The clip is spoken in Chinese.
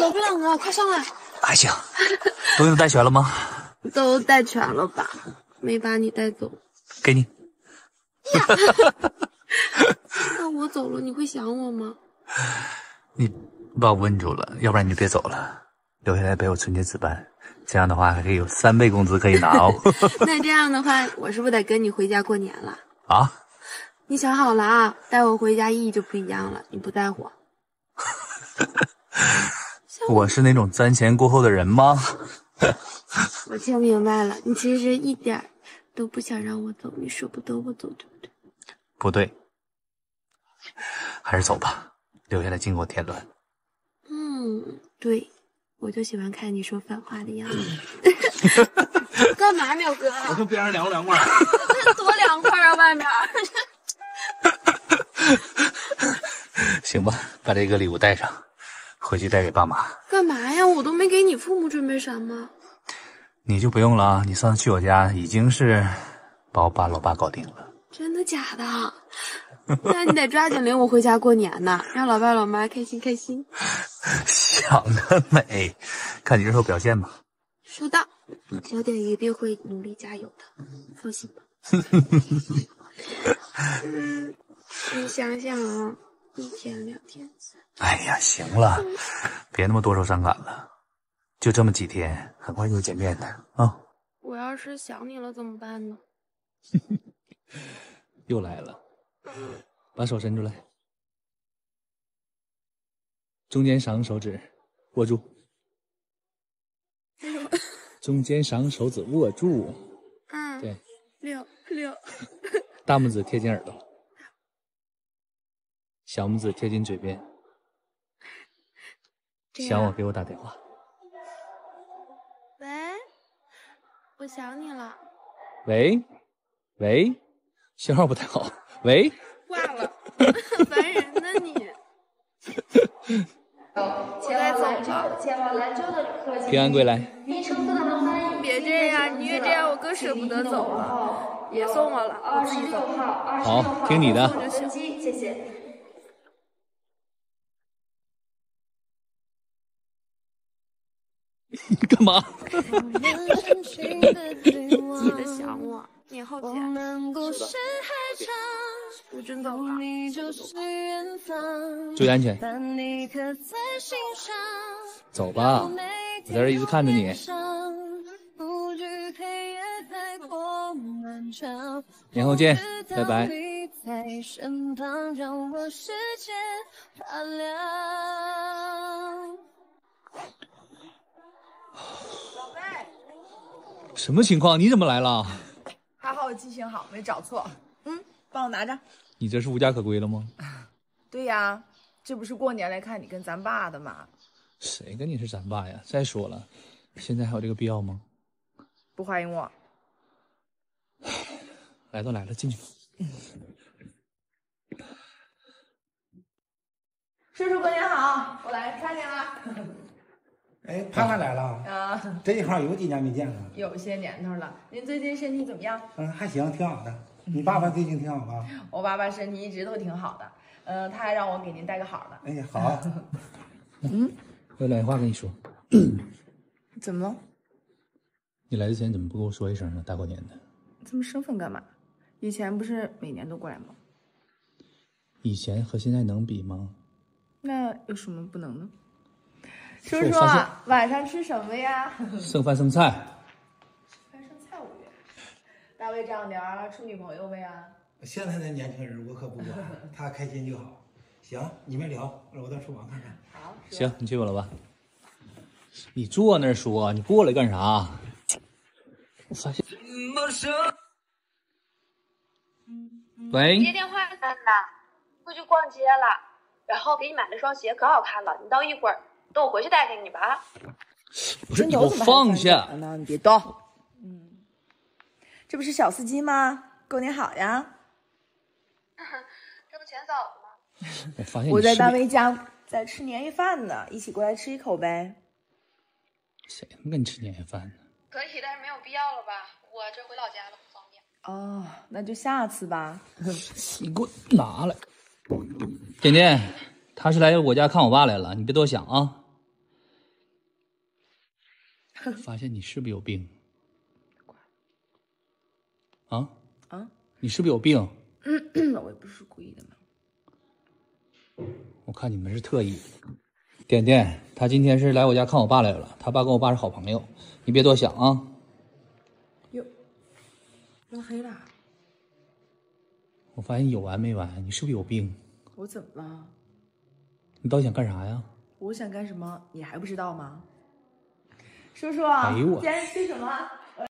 走不了啊，快上来！ 还行，东西都带全了吗？ 都带全了吧？没把你带走。 给你。 那我走了，你会想我吗？ 你把我问住了，要不然你就别走了，留下来陪我春节值班。这样的话还可以有3倍工资可以拿哦。 那这样的话，我是不是得跟你回家过年了？ 啊？ 你想好了啊？带我回家意义就不一样了。你不带我， 我是那种瞻前顾后的人吗？ 我听明白了，你其实一点都不想让我走，你舍不得我走，对不对？ 不对，还是走吧，留下来经过添乱。 对，我就喜欢看你说反话的样子。干嘛，淼哥？ 我跟边上凉快。 多凉快啊，外面。 行吧，把这个礼物带上，回去带给爸妈。 干嘛呀？我都没给你父母准备什么。 你就不用了，你上次去我家已经是把我爸老爸搞定了。 真的假的？那你得抓紧领我回家过年呢，让老爸老妈开心开心。 想得美，看你日后表现吧。 收到，小点一定会努力加油的，放心吧。你想想啊，1天2天。 哎呀，行了，别那么多愁善感了，就这么几天，很快就会见面的啊。 我要是想你了怎么办呢？ 又来了，把手伸出来，中间2手指握住，中间2手指握住，对 6， 大拇指贴近耳朵，小拇指贴近嘴边，想我给我打电话。 喂，我想你了。 喂，信号不太好。喂， 挂了，烦人呢你。我该走了。 前往兰州的旅客平安归来。 别这样，你越这样我更舍不得走了。别送我了，我自己走。 好，听你的。 谢谢。 你干嘛？ 记得想我，年后见。我真走了。 注意安全。走吧，我在这一直看着你。年后见，拜拜。什么情况？你怎么来了？ 还好我记性好，没找错。帮我拿着。 你这是无家可归了吗？ 对呀，这不是过年来看你跟咱爸的吗？ 谁跟你是咱爸呀？再说了，现在还有这个必要吗？ 不欢迎我。 来都来了，进去吧。 叔叔过年好，我来看见了。 哎，盼盼来了啊！ 这一块有几年没见了， 有些年头了。您最近身体怎么样？ 还行，挺好的。你爸爸最近挺好吧？ 我爸爸身体一直都挺好的，他还让我给您带个好的。 哎呀，好。 有2句话跟你说。 怎么了？ 你来之前怎么不跟我说一声呢？大过年的。 这么生分干嘛？以前不是每年都过来吗？ 以前和现在能比吗？ 那有什么不能呢？叔叔，晚上吃什么呀？ 剩饭剩菜。 饭剩菜无语。大卫丈母娘处女朋友没啊？ 现在的年轻人我可不管，他开心就好。行，你们聊，我到厨房看看。 好。 行，你去吧，老爸。你坐那儿说，你过来干啥？我发现。喂。 接电话呢，出去逛街了，然后给你买了双鞋，可好看了。你到一会儿等我回去带给你吧。 不是，你给我放下。 你别动。这不是小司机吗？过年好呀。 这不前嫂子吗？ 我发现我在大卫家在吃年夜饭呢，一起过来吃一口呗。 谁能跟你吃年夜饭呢？ 可以，但是没有必要了吧？我这回老家了，不方便。 哦，那就下次吧。 你给我拿来。点点，他是来我家看我爸来了，你别多想啊。 发现你是不是有病？啊？ 啊？ 你是不是有病？ 我也不是故意的嘛。 我看你们是特意。点点，他今天是来我家看我爸来了，他爸跟我爸是好朋友，你别多想啊。 哟，拉黑了。 我发现有完没完？你是不是有病？ 我怎么了？ 你到底想干啥呀？ 我想干什么，你还不知道吗？叔叔， 哎呦我今天吃什么？